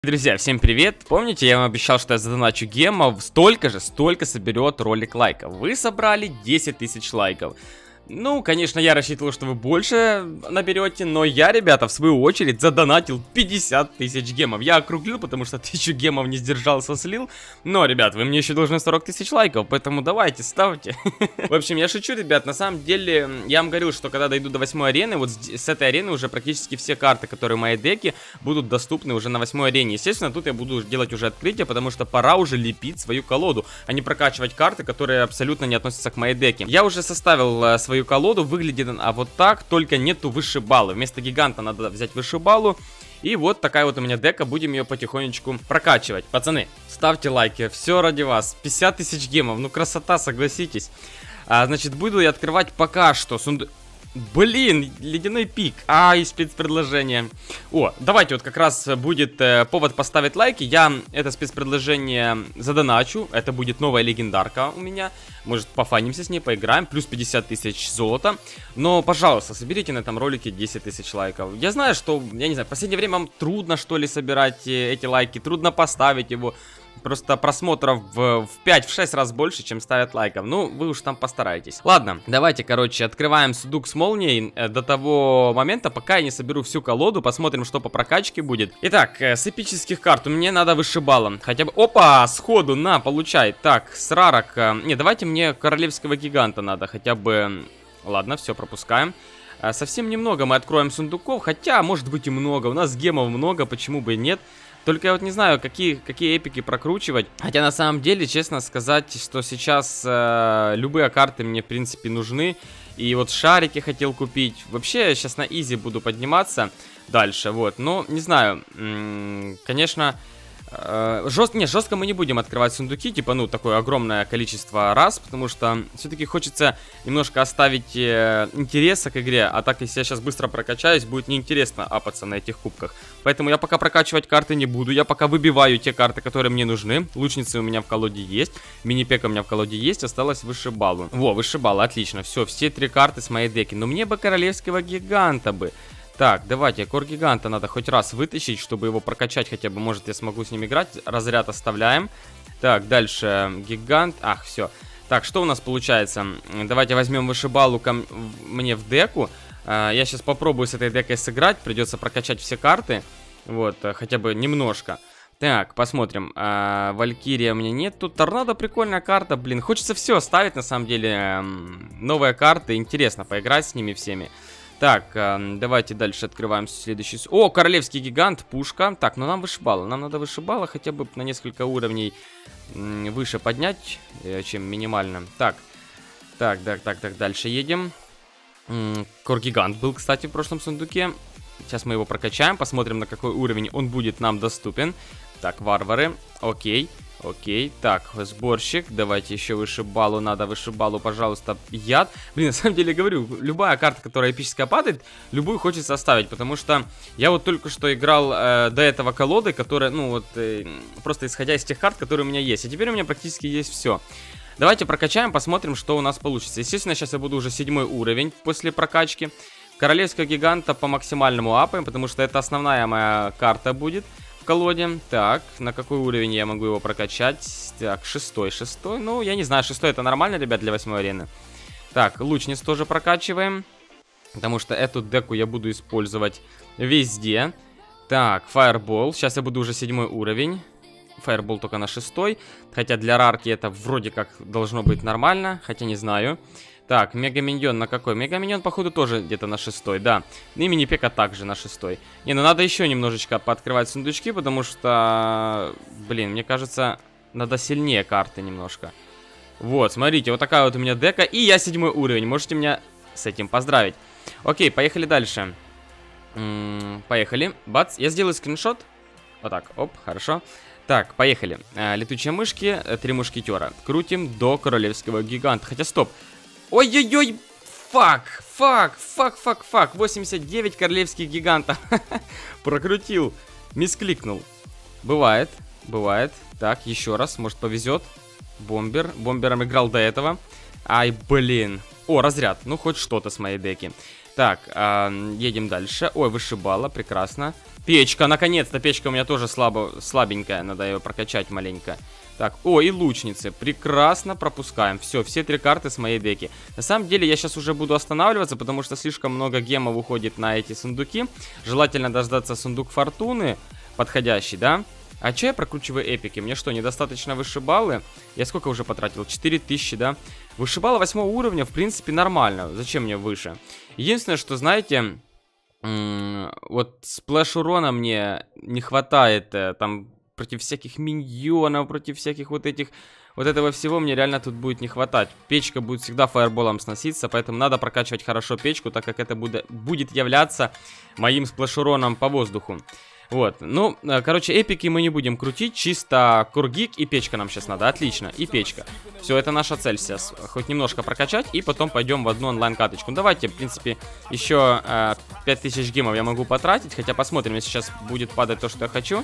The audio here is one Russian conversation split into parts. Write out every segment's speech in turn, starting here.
Друзья, всем привет! Помните, я вам обещал, что я задоначу гемов столько соберет ролик лайков. Вы собрали 10 тысяч лайков. Ну, конечно, я рассчитывал, что вы больше наберете, но я, ребята, в свою очередь задонатил 50 тысяч гемов. Я округлил, потому что 1000 гемов не сдержался, слил. Но, ребят, вы мне еще должны 40 тысяч лайков, поэтому давайте, ставьте. В общем, я шучу, ребят, на самом деле, я вам говорил, что когда дойду до 8 арены, вот с этой арены уже практически все карты, которые в моей деке, будут доступны уже на 8 арене. Естественно, тут я буду делать уже открытие, потому что пора уже лепить свою колоду, а не прокачивать карты, которые абсолютно не относятся к моей деке. Я уже составил свою колоду, выглядит она вот так, только нету вышибалы. Вместо гиганта надо взять вышибалу. И вот такая вот у меня дека, будем ее потихонечку прокачивать. Пацаны, ставьте лайки, все ради вас. 50 тысяч гемов, ну красота, согласитесь. Значит, буду я открывать пока что сундук. Блин, ледяной пик. И спецпредложение. Давайте вот как раз будет повод поставить лайки. Я это спецпредложение задоначу. Это будет новая легендарка у меня. Может, пофанимся с ней, поиграем. Плюс 50 тысяч золота. Но, пожалуйста, соберите на этом ролике 10 тысяч лайков. Я знаю, что, я не знаю, в последнее время вам трудно, что ли, собирать эти лайки. Трудно поставить его. Просто просмотров в 5-6 раз больше, чем ставят лайков. Ну, вы уж там постарайтесь. Ладно, давайте, короче, открываем сундук с молнией до того момента, пока я не соберу всю колоду. Посмотрим, что по прокачке будет. Итак, с эпических карт мне надо вышибала. Хотя бы... Опа, сходу, на, получай. Так, с рарок... Не, давайте мне королевского гиганта надо. Хотя бы... Ладно, все, пропускаем. Совсем немного мы откроем сундуков. Хотя, может быть, и много. У нас гемов много, почему бы и нет. Только я вот не знаю, какие эпики прокручивать. Хотя на самом деле, честно сказать, что сейчас любые карты мне в принципе нужны. И вот шарики хотел купить. Вообще я сейчас на изи буду подниматься дальше, вот. Но не знаю, конечно... жестко мы не будем открывать сундуки, типа, ну, такое огромное количество раз, потому что все-таки хочется немножко оставить интереса к игре, а так, если я сейчас быстро прокачаюсь, будет неинтересно апаться на этих кубках. Поэтому я пока прокачивать карты не буду, я пока выбиваю те карты, которые мне нужны. Лучницы у меня в колоде есть, мини-пека у меня в колоде есть, осталось вышибалу. Вышибала, отлично, все 3 карты с моей деки, но мне бы королевского гиганта бы. Так, давайте, кор-гиганта надо хоть раз вытащить, чтобы его прокачать хотя бы, может, я смогу с ним играть. Разряд оставляем. Так, дальше гигант. Все. Так, что у нас получается? Давайте возьмем вышибалу мне в деку. Я сейчас попробую с этой декой сыграть. Придется прокачать все карты. Вот, хотя бы немножко. Так, посмотрим. Валькирия у меня нет. Тут торнадо, прикольная карта. Блин, хочется все оставить, на самом деле. Новые карты. Интересно поиграть с ними всеми. Так, давайте дальше открываем следующий... королевский гигант, пушка. Так, ну нам вышибало. Нам надо вышибало хотя бы на несколько уровней выше поднять, чем минимально. Так, дальше едем. Кор-гигант был, кстати, в прошлом сундуке. Сейчас мы его прокачаем, посмотрим, на какой уровень он будет нам доступен. Так, варвары, окей. Так, сборщик, давайте еще вышибалу, надо вышибалу, пожалуйста, яд. Блин, на самом деле, говорю, любая карта, которая эпическая падает, любую хочется оставить, потому что я вот только что играл до этого колоды, которая, ну вот, просто исходя из тех карт, которые у меня есть, и теперь у меня практически есть все. Давайте прокачаем, посмотрим, что у нас получится. Естественно, сейчас я буду уже 7-й уровень после прокачки. Королевского гиганта по максимальному апаем, потому что это основная моя карта будет в колоде. Так, на какой уровень я могу его прокачать? Так, 6-й. Ну, я не знаю, 6-й это нормально, ребят, для 8 арены. Так, лучниц тоже прокачиваем, потому что эту деку я буду использовать везде. Так, фаербол. Сейчас я буду уже 7-й уровень. Фаербол только на 6-й. Хотя для рарки это вроде как должно быть нормально, хотя не знаю. Так, мега-миньон на какой? Мега-миньон, походу, тоже где-то на 6-й, да. И мини-пека также на 6-й. Не, ну надо еще немножечко пооткрывать сундучки, потому что, блин, мне кажется, надо сильнее карты немножко. Вот, смотрите, вот такая вот у меня дека. И я 7-й уровень, можете меня с этим поздравить. Окей, поехали дальше. Поехали. Бац, я сделаю скриншот. Вот так, оп, хорошо. Так, поехали. Летучие мышки, 3 мушкетера. Крутим до королевского гиганта. Хотя, стоп. Ой-ой-ой, фак, 89 королевских гигантов. Прокрутил, мискликнул. Бывает. Так, еще раз, может повезет. Бомбером играл до этого. Ай, блин. Разряд, ну хоть что-то с моей деки. Так, едем дальше. Ой, вышибала, прекрасно. Печка, наконец-то, печка у меня тоже слабенькая, надо ее прокачать маленько. Так, о, и лучницы, прекрасно, пропускаем. Все 3 карты с моей деки. На самом деле, я сейчас уже буду останавливаться, потому что слишком много гемов уходит на эти сундуки. Желательно дождаться сундук фортуны, подходящий, да? А че я прокручиваю эпики? Мне что, недостаточно вышибалы? Я сколько уже потратил? 4000, да? Вышибала 8 уровня, в принципе, нормально. Зачем мне выше? Единственное, что, знаете, вот сплэш урона мне не хватает, там, против всяких миньонов, против всяких вот этих... Вот этого всего мне реально тут будет не хватать. Печка будет всегда фаерболом сноситься, поэтому надо прокачивать хорошо печку, так как это будет являться моим сплэш-уроном по воздуху. Вот, ну, короче, эпики мы не будем крутить, чисто кургик и печка нам сейчас надо, отлично, и печка. Все, это наша цель сейчас, хоть немножко прокачать, и потом пойдем в одну онлайн-каточку. Давайте, в принципе, еще 5000 гемов я могу потратить, хотя посмотрим, если сейчас будет падать то, что я хочу.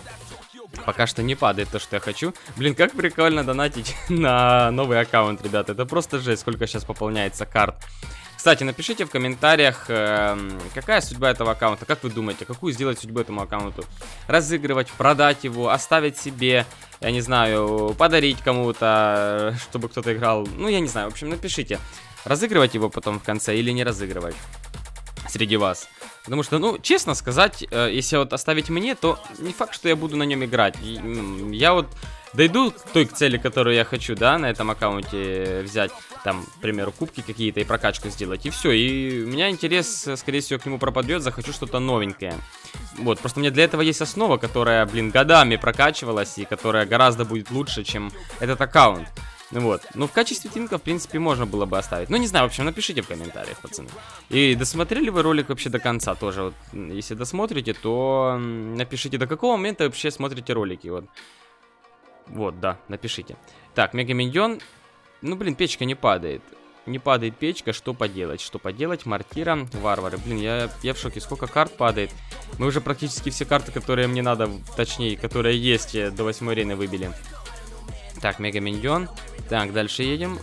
Пока что не падает то, что я хочу. Блин, как прикольно донатить на новый аккаунт, ребята, это просто жесть, сколько сейчас пополняется карт. Кстати, напишите в комментариях, какая судьба этого аккаунта, как вы думаете, какую сделать судьбу этому аккаунту? Разыгрывать, продать его, оставить себе, я не знаю, подарить кому-то, чтобы кто-то играл. Ну, я не знаю, в общем, напишите, разыгрывать его потом в конце или не разыгрывать среди вас. Потому что, ну, честно сказать, если вот оставить мне, то не факт, что я буду на нем играть. Я вот дойду к той цели, которую я хочу, да, на этом аккаунте взять, там, к примеру, кубки какие-то и прокачку сделать, и все. И у меня интерес, скорее всего, к нему пропадет, захочу что-то новенькое. Вот, просто мне для этого есть основа, которая, блин, годами прокачивалась и которая гораздо будет лучше, чем этот аккаунт. Вот, ну в качестве твинка, в принципе, можно было бы оставить. Ну, не знаю, в общем, напишите в комментариях, пацаны. И досмотрели вы ролик вообще до конца тоже. Вот, если досмотрите, то напишите, до какого момента вообще смотрите ролики. Вот, вот, да, напишите. Так, Мегаминьон. Ну, блин, печка не падает. Не падает печка, что поделать? Что поделать? Мортира, варвары. Блин, я в шоке, сколько карт падает. Мы уже практически все карты, которые мне надо, точнее, которые есть, до 8 арены выбили. Так, Мегаминьон. Так, дальше едем.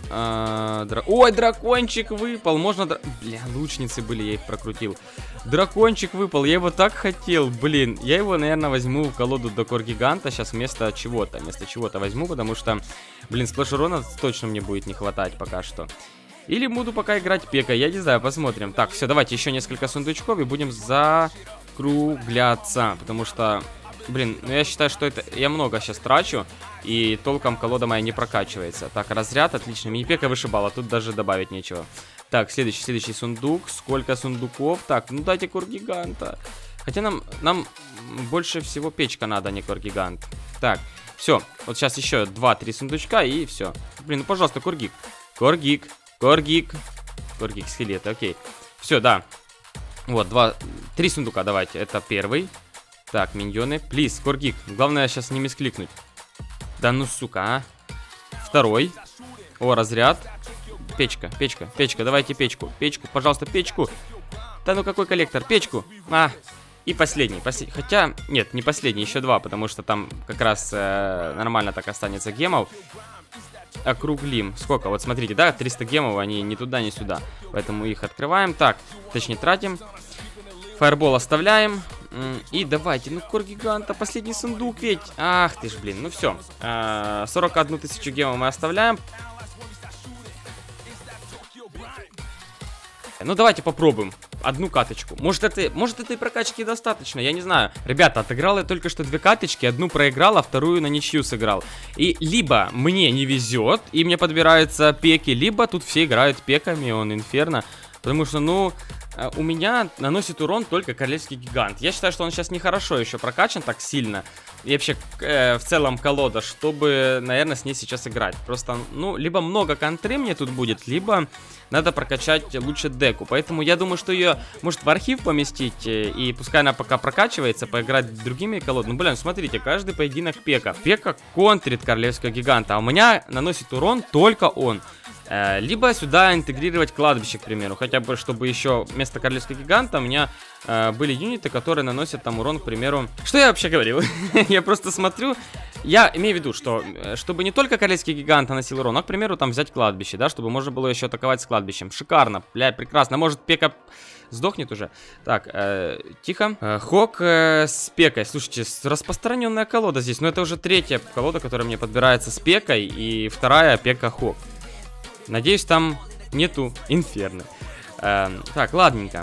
Ой, дракончик выпал. Можно... Бля, лучницы были, я их прокрутил. Дракончик выпал, я его так хотел. Блин, я его, наверное, возьму в колоду до Кор-Гиганта. Сейчас вместо чего-то. Вместо чего-то возьму, потому что, блин, сплэш урона точно мне будет не хватать пока что. Или буду пока играть Пека, я не знаю, посмотрим. Так, все, давайте еще несколько сундучков и будем закругляться. Потому что... Блин, ну я считаю, что это я много сейчас трачу, и толком колода моя не прокачивается. Так, разряд, отлично. Мини-пека вышибала, тут даже добавить нечего. Так, следующий сундук. Сколько сундуков? Так, ну дайте Кор-Гиганта. Хотя нам больше всего печка надо, а не Кор-Гигант. Так, все. Вот сейчас еще 2-3 сундучка, и все. Блин, ну пожалуйста, Кор-Гик. Кор-Гик. Кор-Гик. Кор-Гик, скелеты, окей. Все, да. Вот, 3 сундука давайте. Это первый. Так, миньоны. Плиз, Кор-Гик. Главное сейчас не мискликнуть. Да ну, сука, а. Второй. О, разряд. Печка, печка, печка. Давайте печку. Печку, пожалуйста, печку. Да ну, какой коллектор? Печку. И последний. Хотя, нет, не последний, еще 2, потому что там как раз нормально так останется гемов. Округлим. Сколько? Вот смотрите, да, 300 гемов, они ни туда, ни сюда. Поэтому их открываем. Так, точнее, тратим. Фаербол оставляем. И давайте, ну, Кор-Гиганта, последний сундук ведь. Ах ты ж, блин, ну все. 41 тысячу гемов мы оставляем. Ну, давайте попробуем одну каточку. Может, этой прокачки достаточно, я не знаю. Ребята, отыграл я только что 2 каточки. Одну проиграл, а вторую на ничью сыграл. И либо мне не везет, и мне подбираются пеки, либо тут все играют пеками, он инферно. Потому что, ну... У меня наносит урон только королевский гигант. Я считаю, что он сейчас нехорошо еще прокачан так сильно. И вообще, в целом, колода, чтобы, наверное, с ней сейчас играть. Просто, ну, либо много контры мне тут будет, либо надо прокачать лучше деку. Поэтому я думаю, что ее может в архив поместить, и пускай она пока прокачивается, поиграть другими колодами. Ну, блин, смотрите, каждый поединок Пека. Пека контрит королевского гиганта, а у меня наносит урон только он. Либо сюда интегрировать кладбище, к примеру. Хотя бы, чтобы еще вместо королевского гиганта у меня были юниты, которые наносят там урон, к примеру. Что я вообще говорил? Я просто смотрю. Я имею в виду, что чтобы не только королевский гигант наносил урон, а, к примеру, там взять кладбище, да, чтобы можно было еще атаковать с кладбищем. Шикарно, бля, прекрасно. Может, Пека сдохнет уже? Так, тихо. Хок с Пекой. Слушайте, распространенная колода здесь. Но это уже третья колода, которая мне подбирается с Пекой. И вторая Пека Хок. Надеюсь, там нету инферно. Так, ладненько.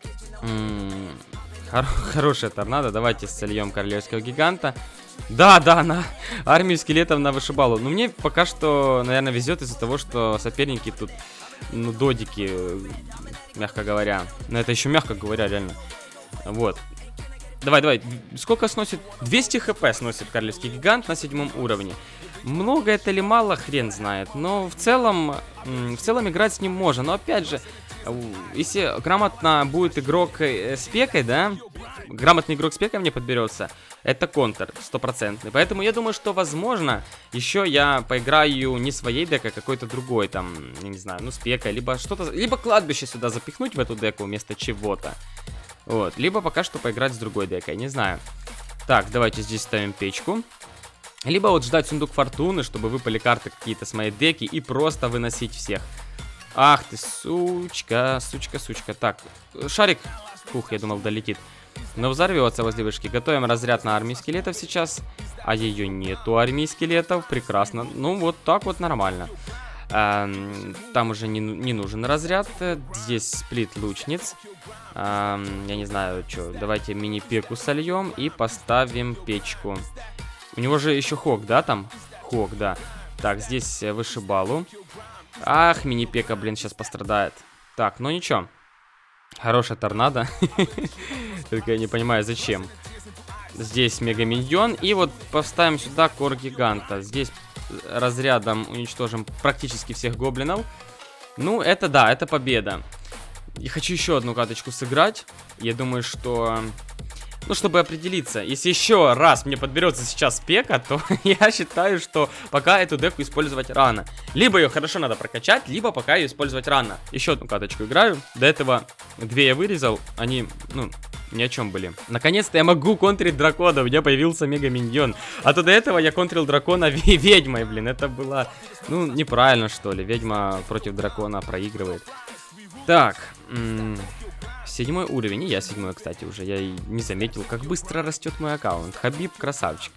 Хорошая торнадо. Давайте сольем королевского гиганта. Да, на армию скелетов на вышибалу. Но мне пока что, наверное, везет из-за того, что соперники тут, ну, додики, мягко говоря. Но это еще мягко говоря, реально. Вот. Давай. Сколько сносит? 200 хп сносит королевский гигант на 7 уровне. Много это или мало, хрен знает. Но в целом играть с ним можно. Но опять же, если грамотно будет игрок с Пекой, да, грамотный игрок с Пекой мне подберется, это контр стопроцентный. Поэтому я думаю, что возможно еще я поиграю не своей декой, а какой-то другой, там, я не знаю, ну, с Пекой, либо что-то, либо кладбище сюда запихнуть в эту деку вместо чего-то. Вот, либо пока что поиграть с другой декой, не знаю. Так, давайте здесь ставим печку. Либо вот ждать сундук фортуны, чтобы выпали карты какие-то с моей деки и просто выносить всех. Ах ты, сучка. Так, шарик, фух, я думал, долетит. Но взорвется возле вышки. Готовим разряд на армии скелетов сейчас. А ее нету, армии скелетов, прекрасно. Ну, вот так вот нормально. Там уже не нужен разряд. Здесь сплит лучниц. Я не знаю, что. Давайте мини-пеку сольем и поставим печку. У него же еще Хок, да, там? Хок, да. Так, здесь вышибалу. Ах, мини-пека, блин, сейчас пострадает. Так, ну ничего. Хорошая торнадо. Только я не понимаю, зачем. Здесь мега-миньон. И вот поставим сюда кор-гиганта. Здесь разрядом уничтожим практически всех гоблинов. Ну, это да, это победа. Я хочу еще одну каточку сыграть. Я думаю, что... Ну, чтобы определиться, если еще раз мне подберется сейчас Пека, то я считаю, что пока эту деку использовать рано. Либо ее хорошо надо прокачать, либо пока ее использовать рано. Еще одну каточку играю. До этого 2 я вырезал, они, ну, ни о чем были. Наконец-то я могу контрить дракона, у меня появился мега-миньон. А то до этого я контрил дракона ведьмой, блин, это было, ну, неправильно, что ли. Ведьма против дракона проигрывает. Так, 7 уровень, и я 7, кстати, уже. Я и не заметил, как быстро растет мой аккаунт. Хабиб красавчик.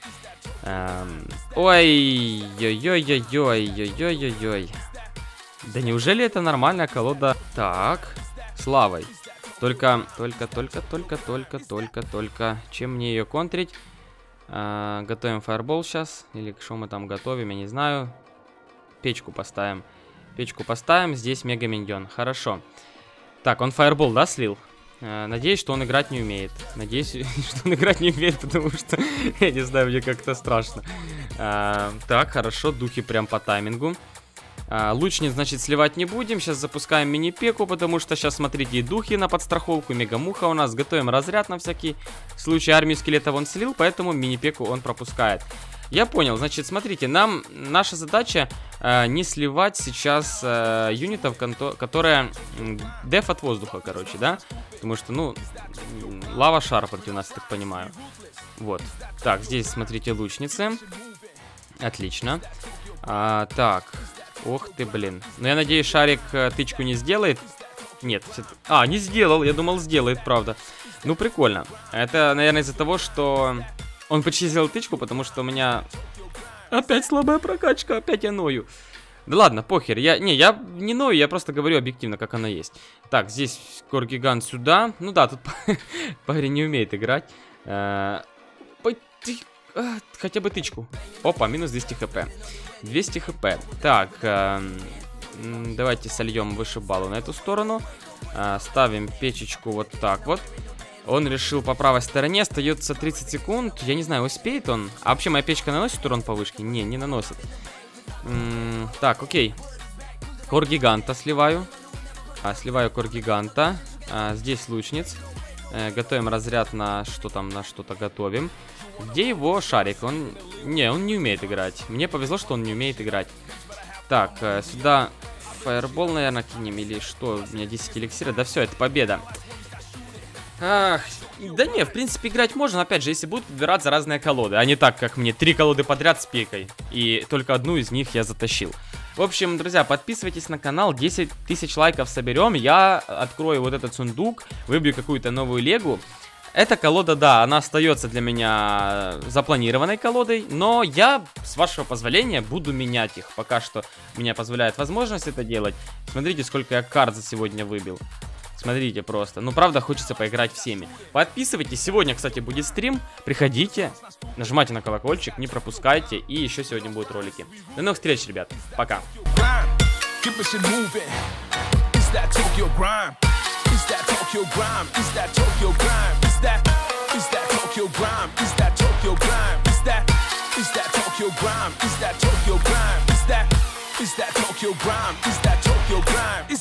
Ой-ой-ой-ой-ой-ой-ой-ой. Да неужели это нормальная колода? Так, славой. Только. Чем мне ее контрить? Готовим фаербол сейчас. Или что мы там готовим, я не знаю. Печку поставим. Здесь мега-миньон. Хорошо. Так, он фаербол, да, слил? Надеюсь, что он играть не умеет. Потому что, я не знаю, мне как-то страшно. Так, хорошо, духи прям по таймингу. Лучниц, значит, сливать не будем. Сейчас запускаем мини-пеку, потому что сейчас, смотрите, и духи на подстраховку, мега-муха у нас. Готовим разряд на всякий случай. Армию скелетов он слил, поэтому мини-пеку он пропускает. Я понял, значит, смотрите, наша задача не сливать сейчас юнитов, которые деф от воздуха, короче, да? Потому что, ну, лава-шар против нас, я так понимаю. Вот. Так, здесь, смотрите, лучницы. Отлично. Так, ох ты, блин. Но я надеюсь, шарик тычку не сделает. Нет, не сделал, я думал, сделает, правда. Ну, прикольно. Это, наверное, из-за того, что... Он почти сделал тычку, потому что у меня опять слабая прокачка, опять я ною. Да ладно, похер, я не ною, я просто говорю объективно, как она есть. Так, здесь кор-гигант сюда. Ну да, тут парень не умеет играть. Хотя бы тычку. Опа, минус 200 хп. 200 хп. Так, давайте сольем вышибалу на эту сторону. Ставим печечку вот так вот. Он решил по правой стороне, остается 30 секунд. Я не знаю, успеет он. А вообще моя печка наносит урон по вышке? Не наносит. Так, окей. Кор-гиганта сливаю. Сливаю кор-гиганта. Здесь лучниц. Готовим разряд на что там, на что-то готовим. Где его шарик? Он не умеет играть. Мне повезло, что он не умеет играть. Так, сюда Фаербол, наверное, кинем. Или что? У меня 10 эликсира. Да все, это победа. Ах, да не, в принципе, играть можно, опять же, если будут подбираться разные колоды, а не так, как мне 3 колоды подряд с пикой, и только одну из них я затащил. В общем, друзья, подписывайтесь на канал, 10 тысяч лайков соберем, я открою вот этот сундук, выбью какую-то новую легу. Эта колода, да, она остается для меня запланированной колодой, но я, с вашего позволения, буду менять их. Пока что меня позволяет возможность это делать. Смотрите, сколько я карт за сегодня выбил. Смотрите просто. Ну, правда, хочется поиграть всеми. Подписывайтесь. Сегодня, кстати, будет стрим. Приходите. Нажимайте на колокольчик, не пропускайте. И еще сегодня будут ролики. До новых встреч, ребят. Пока. It's that Tokyo grime.